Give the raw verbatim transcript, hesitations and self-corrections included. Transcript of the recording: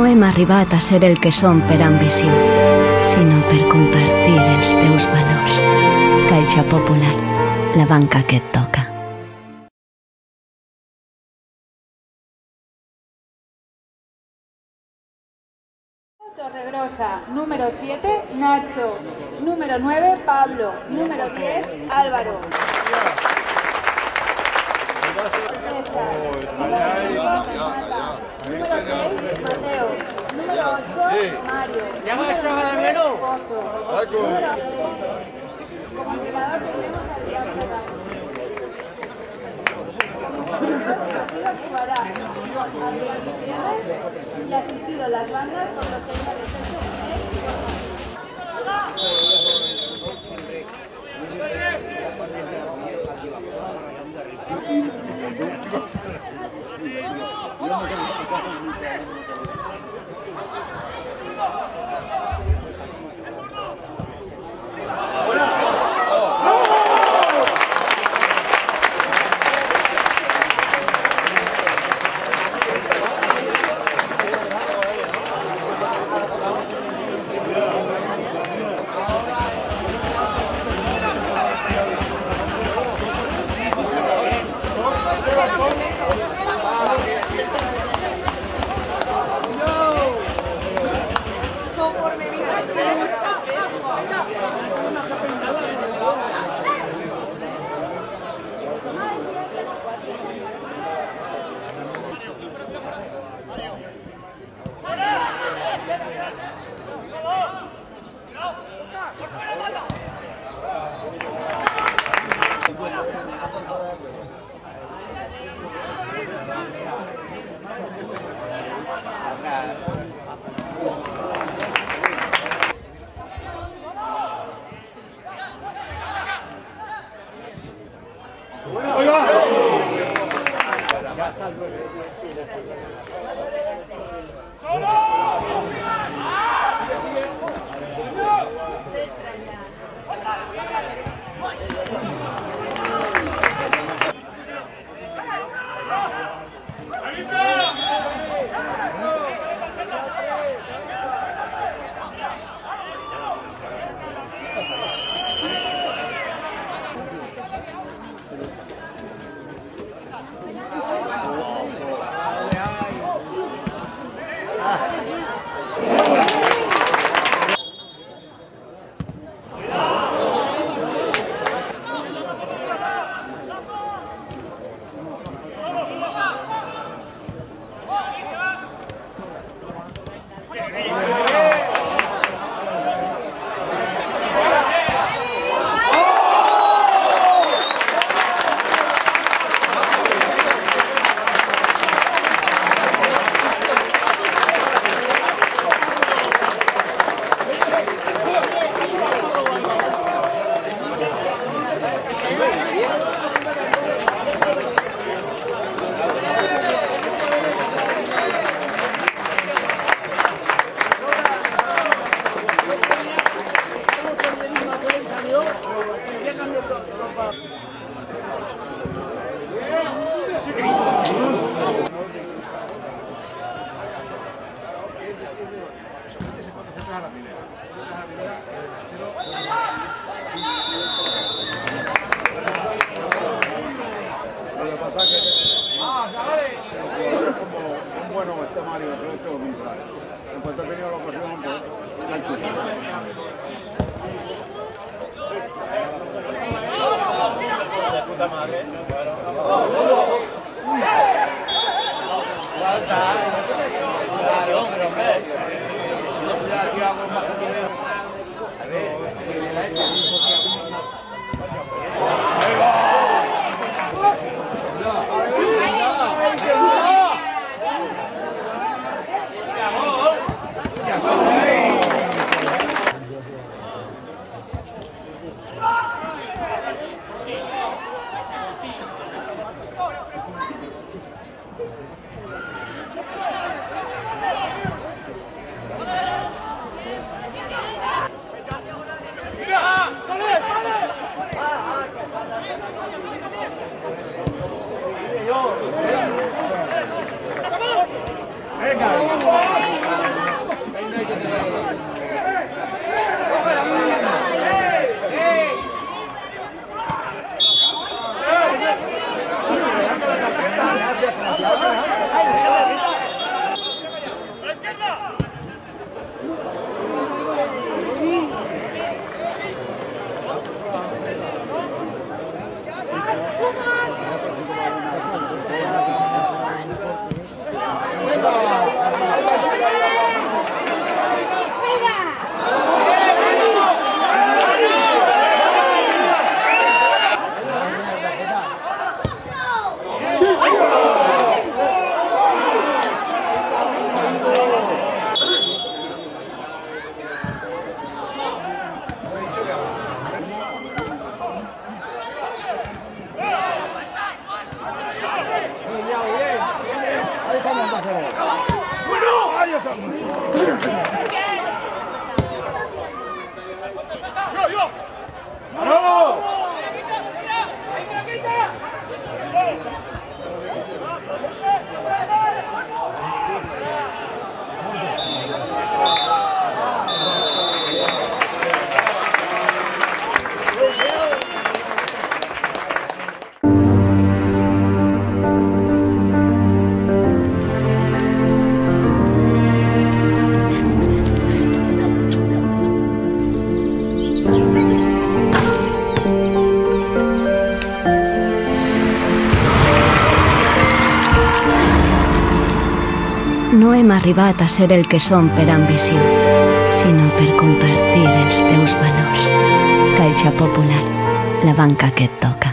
hem arribat a ser el que som per ambició, sinó per compartir els teus valors. Caixa Popular, la banca que et toca. Torregrosa, número siete, Nacho. Número nueve, Pablo. Número diez, Álvaro. Número seis, Mateo. Número ocho, Mario. ¿Ya va a echar al menú? Como indicador tenemos al Diablo. Actuará y asistido a las bandas por lo que hay de sexo No hem arribat a ser el que som per ambició, sinó per compartir els teus valors. Caixa Popular, la banca que et toca.